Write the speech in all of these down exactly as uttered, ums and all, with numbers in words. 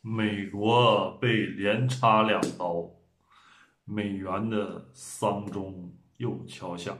美国被连插两刀，美元的丧钟又敲响。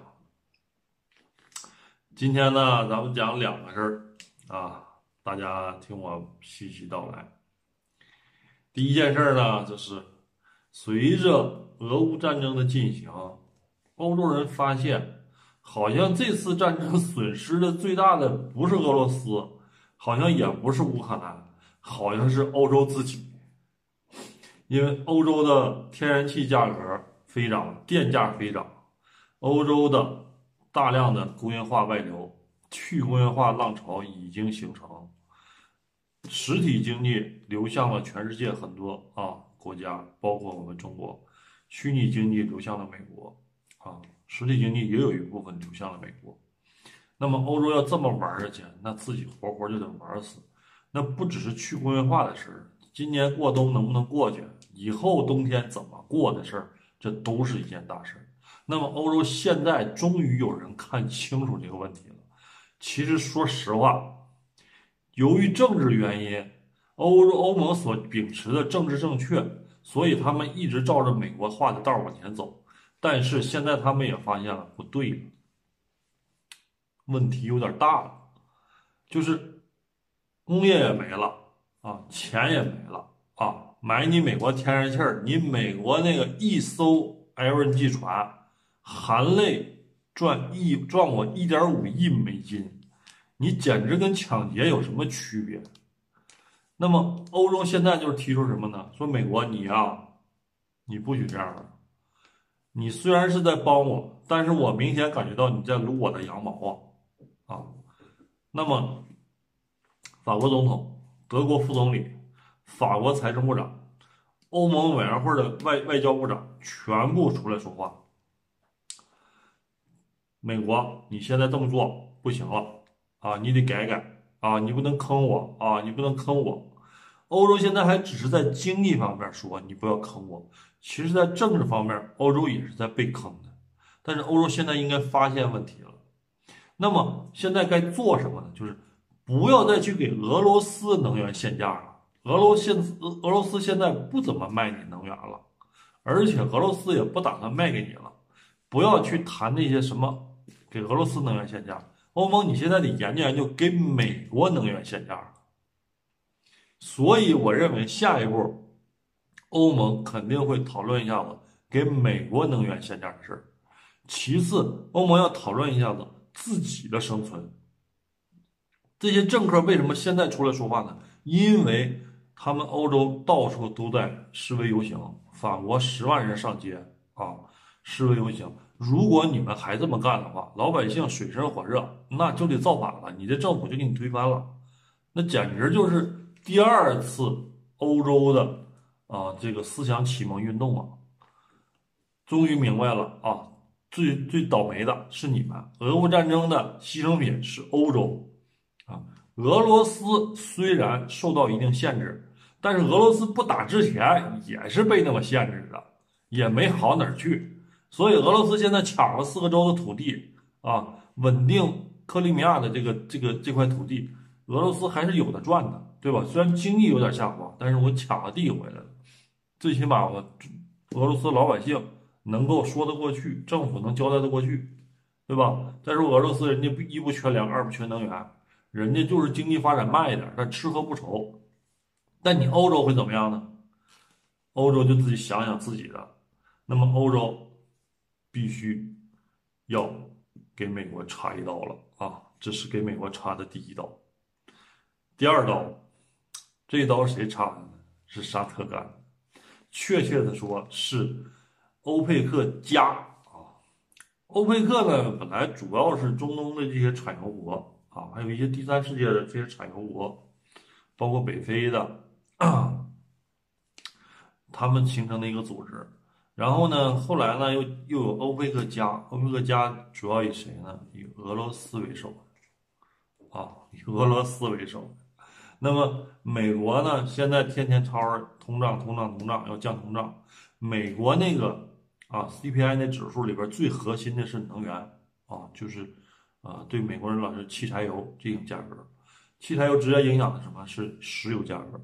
今天呢，咱们讲两个事儿啊，大家听我细细道来。第一件事儿呢，就是随着俄乌战争的进行，欧洲人发现，好像这次战争损失的最大的不是俄罗斯，好像也不是乌克兰，好像是欧洲自己。因为欧洲的天然气价格飞涨，电价飞涨，欧洲的大量的工业化外流、去工业化浪潮已经形成，实体经济流向了全世界很多啊国家，包括我们中国，虚拟经济流向了美国啊，实体经济也有一部分流向了美国。那么欧洲要这么玩下去，那自己活活就得玩死。那不只是去工业化的事儿，今年过冬能不能过去，以后冬天怎么过的事儿，这都是一件大事儿。那么欧洲现在终于有人看清楚这个问题了。其实说实话，由于政治原因，欧洲欧盟所秉持的政治正确，所以他们一直照着美国画的道儿往前走。但是现在他们也发现了不对了，问题有点大了，就是工业也没了啊，钱也没了啊，买你美国天然气儿，你美国那个一艘 L N G 船，含泪赚一赚我一点五亿美金，你简直跟抢劫有什么区别？那么欧洲现在就是提出什么呢？说美国你呀、你不许这样了。你虽然是在帮我，但是我明显感觉到你在撸我的羊毛啊啊！那么法国总统、德国副总理、法国财政部长、欧盟委员会的外外交部长全部出来说话。美国，你现在这么做不行了啊，你得改改啊，你不能坑我啊，你不能坑我。欧洲现在还只是在经济方面说你不要坑我，其实在政治方面，欧洲也是在被坑的。但是欧洲现在应该发现问题了。那么现在该做什么呢？就是不要再去给俄罗斯能源限价了。俄罗现俄俄罗斯现在不怎么卖你能源了，而且俄罗斯也不打算卖给你了。不要去谈那些什么给俄罗斯能源限价。欧盟，你现在得研究研究给美国能源限价。所以我认为下一步欧盟肯定会讨论一下子给美国能源限价的事儿。其次，欧盟要讨论一下子自己的生存。这些政客为什么现在出来说话呢？因为他们欧洲到处都在示威游行，法国十万人上街啊，示威游行。如果你们还这么干的话，老百姓水深火热，那就得造反了，你的政府就给你推翻了，那简直就是第二次欧洲的啊这个思想启蒙运动啊。终于明白了啊，最最倒霉的是你们，俄乌战争的牺牲品是欧洲啊。俄罗斯虽然受到一定限制，但是俄罗斯不打之前也是被那么限制的，也没好哪儿去。所以俄罗斯现在抢了四个州的土地啊，稳定克里米亚的这个这个这块土地，俄罗斯还是有的赚的，对吧？虽然经济有点下滑，但是我抢了地回来了，最起码我俄罗斯老百姓能够说得过去，政府能交代得过去，对吧？再说俄罗斯人家不一不缺粮，二不缺能源，人家就是经济发展慢一点，但吃喝不愁。但你欧洲会怎么样呢？欧洲就自己想想自己的，那么欧洲必须要给美国插一刀了啊！这是给美国插的第一刀。第二刀，这一刀是谁插的呢？是沙特干的，确切的说是欧佩克加啊。欧佩克呢，本来主要是中东的这些产油国啊，还有一些第三世界的这些产油国，包括北非的，他们形成的一个组织。然后呢，后来呢，又又有欧佩克加，欧佩克加主要以谁呢？以俄罗斯为首啊，以俄罗斯为首。那么美国呢，现在天天吵着通胀、通胀、通胀，要降通胀。美国那个啊 C P I 那指数里边最核心的是能源啊，就是啊对美国人老是汽柴油这种价格，汽柴油直接影响的什么是石油价格。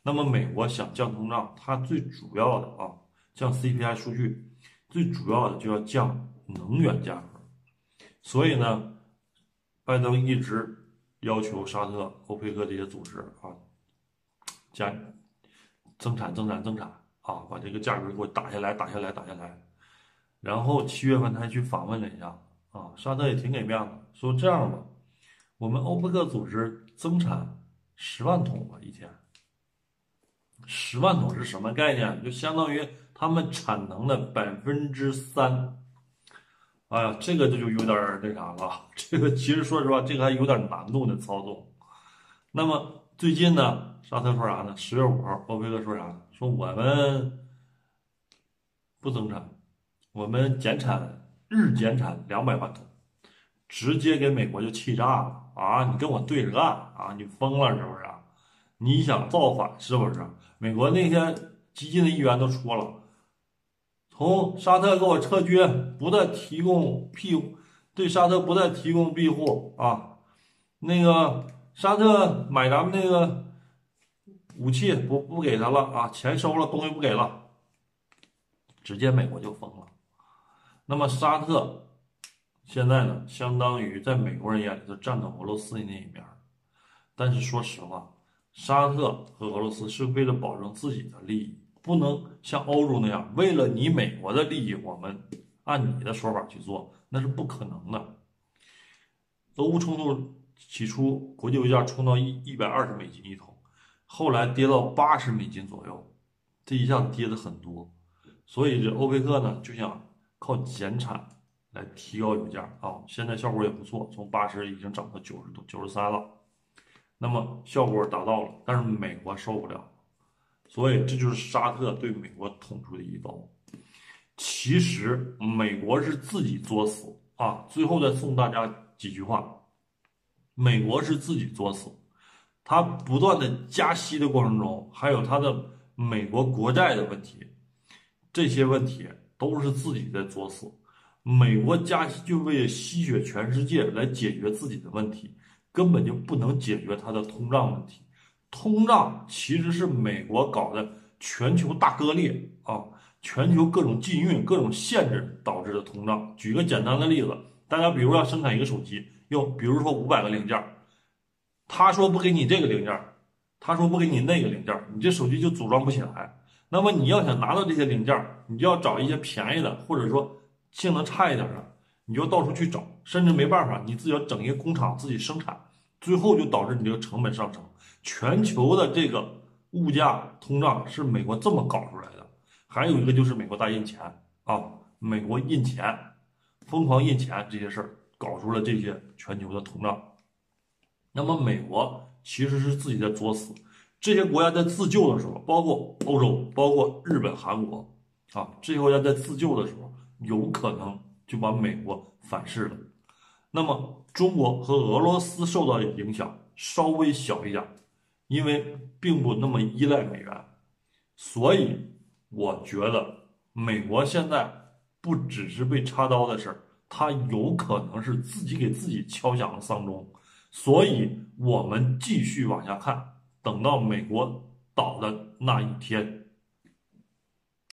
那么美国想降通胀，它最主要的啊，降 C P I 数据，最主要的就要降能源价格。所以呢，拜登一直要求沙特、欧佩克这些组织啊，加增产、增产、增产啊，把这个价格给我打下来、打下来、打下来。然后七月份他还去访问了一下啊，沙特也挺给面子，说这样吧，我们欧佩克组织增产十万桶吧一天。十万桶是什么概念？就相当于他们产能的百分之三。哎呀，这个这就有点那啥了。这个其实说实话，这个还有点难度的操纵。那么最近呢，沙特说啥呢？十月五号，欧佩克说啥呢？说我们不增产，我们减产，日减产两百万桶，直接给美国就气炸了啊！你跟我对着干啊？你疯了是不是啊？你想造反是不是？美国那天激进的议员都说了，从沙特给我撤军，不再提供庇护，对沙特不再提供庇护啊！那个沙特买咱们那个武器不不给他了啊，钱收了，东西不给了，直接美国就疯了。那么沙特现在呢，相当于在美国人眼里头站在俄罗斯那一面，但是说实话，沙特和俄罗斯是为了保证自己的利益，不能像欧洲那样，为了你美国的利益，我们按你的说法去做，那是不可能的。俄乌冲突起初，国际油价冲到一一百二十美金一桶，后来跌到八十美金左右，这一下子跌的很多，所以这欧佩克呢就想靠减产来提高油价啊，现在效果也不错，从八十已经涨到九十多、九十三了，那么效果达到了，但是美国受不了，所以这就是沙特对美国捅出的一刀。其实美国是自己作死啊！最后再送大家几句话：美国是自己作死，它不断的加息的过程中，还有它的美国国债的问题，这些问题都是自己在作死。美国加息就为了吸血全世界来解决自己的问题，根本就不能解决它的通胀问题。通胀其实是美国搞的全球大割裂啊！全球各种禁运、各种限制导致的通胀。举个简单的例子，大家比如要生产一个手机，用比如说五百个零件，他说不给你这个零件，他说不给你那个零件，你这手机就组装不起来。那么你要想拿到这些零件，你就要找一些便宜的，或者说性能差一点的，你就到处去找，甚至没办法，你自己要整一个工厂自己生产，最后就导致你这个成本上升。全球的这个物价通胀是美国这么搞出来的。还有一个就是美国大印钱啊，美国印钱，疯狂印钱这些事儿，搞出了这些全球的通胀。那么美国其实是自己在作死，这些国家在自救的时候，包括欧洲、包括日本、韩国啊，这些国家在自救的时候，有可能就把美国反噬了。那么中国和俄罗斯受到的影响稍微小一点，因为并不那么依赖美元，所以我觉得美国现在不只是被插刀的事儿，它有可能是自己给自己敲响了丧钟。所以我们继续往下看，等到美国倒的那一天。